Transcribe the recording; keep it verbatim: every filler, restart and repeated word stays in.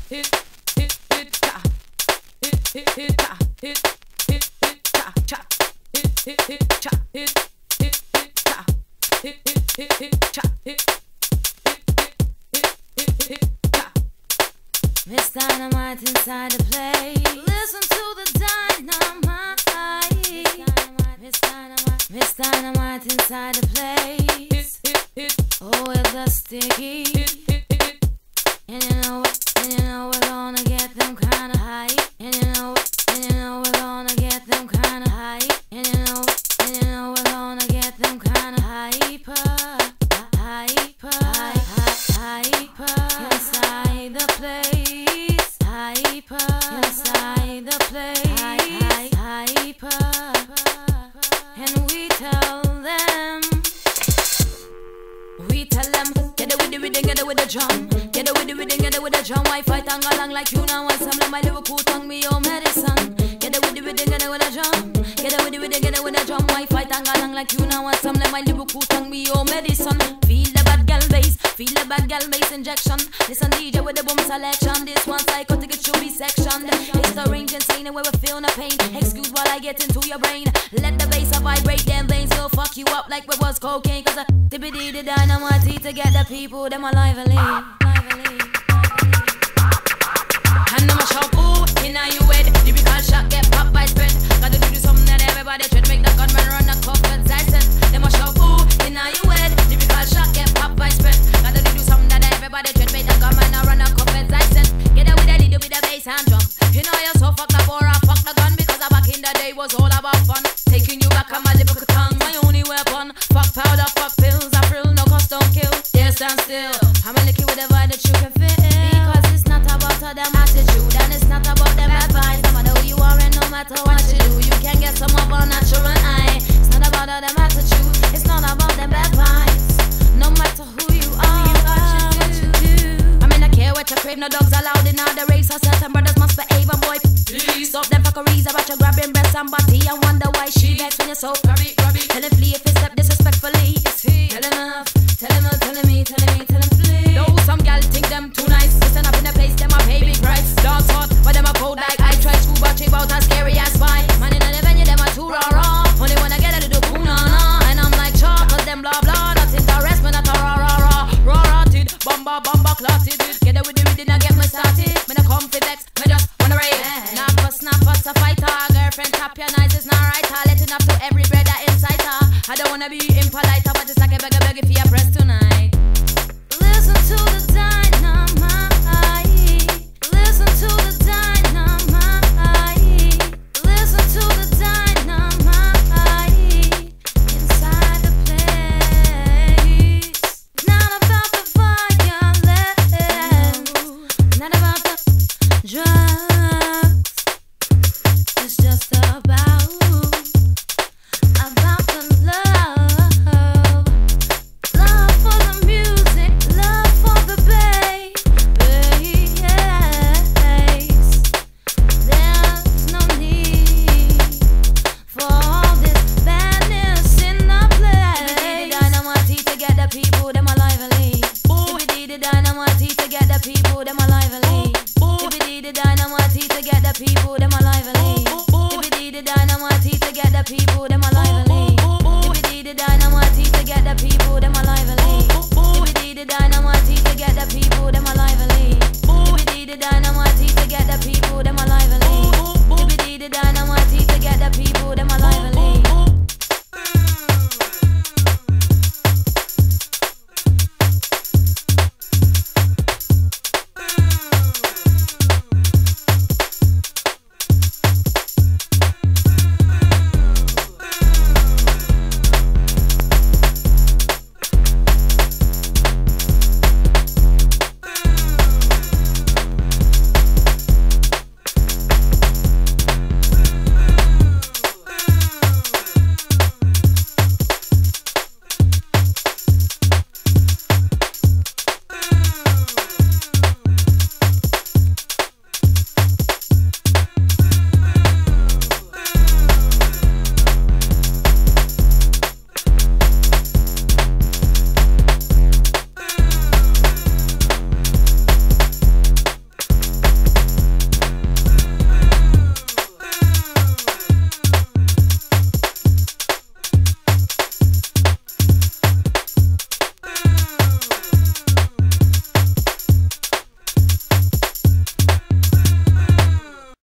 Miss Dynamite inside the place. Listen to the dynamite. Miss Dynamite, Miss Dynamite inside the place. Oh, with the sticky. And you know what? And you know we're gonna get them kinda high. And you know what? And you know we're gonna get them kinda high. And you know what? And you know we're gonna get them kinda hyper, hyper, hyper inside the place. Hyper inside the place. Hyper. And we tell them, we tell them, get it with the rhythm, get it with the drum. Get it with the rhythm, get it with the drum. Wi-Fi tang along like you now want some. Let my Liverpool tongue me your medicine. Get it with the rhythm, get it with the drum. Get it with the rhythm, get it with the drum. Wi-Fi tang along like you now want some. Let my Liverpool tongue me your medicine. Feel the bad gal bass, feel the bad gal bass injection. Listen D J with the boom selection. This one psychotic, it should be sectioned. It's the range insane where we feel no pain. Excuse while I get into your brain. Let the bass vibrate, them veins will fuck you up like we was cocaine. Cause I tippity the dynamite to get the people, them alive. Lively, lively, and I'm a shock, ooh, in a you head. Lyrical shot get popped by spread. Gotta do something that everybody should make the gunman run a cup and I said, them a shock, ooh, in a you head. Lyrical shot get popped by spread. Gotta do something that everybody should make the gunman run a cup and I said, get out with a little bit of bass and drum. You know you're so fucked up or I fuck the gun because back in the day was all about fun. Taking you back on my lyrical tongue, my only weapon. Fuck powder, fuck pills, I frill, no cost, don't kill. There stand still. I'm a licky with a vibe that you can feel. Because it's not about them attitude, and it's not about them advice. No matter who you are and no matter what you do, you can get some of a natural eye. It's not about them attitude, it's not about them advice. No matter who you are, what you do. I mean I care what you crave, no dogs allowed in all the race. So certain brothers must behave and boy, please stop them fuckeries about you grabbing breasts and body and wonder why she vex when you're so grabby, grabby. Tell him flee if he step disrespectfully. It's he. Tell him enough, tell him enough, telling me, telling me, tell him flee. Though some gal think them too nice, listen up in the place, them a pay big price. Dogs hot, but them a cold like I try scuba trip out as scary as spy. Man in the venue, them a too raw raw. Only when I get a little cool na na. And I'm like chalk, cause them blah blah. Not interest, me not a raw raw raw. Raw rotted, bumba bumba clotted. Get it with the rhythm and get me started. Me no come for vex, me just wanna rave. Snap for snap for a fighter. Girlfriend tap your nice, it's not right. Letting up to every brother inside her. I don't wanna be impolite, but it's like a beggar beggar for your press tonight. Listen to the dynamite. Listen to the dynamite. Listen to the dynamite. Inside the place. Not about the violence. Not about the drugs. It's just about about the love. Love for the music, love for the bass. There's no need for all this badness in the place. Tippity the dynamite to get the people, them lively. Tippity the dynamite to get the people, them lively. Tippity the dynamite to get the people, them lively. Tippity the dynamite to get the people, them lively. Tippity the dynamite to get the people, them lively. Tippity the dynamite to get the people, them lively. Tippity the dynamite to get the people, them lively. Tippity the dynamite to get the people,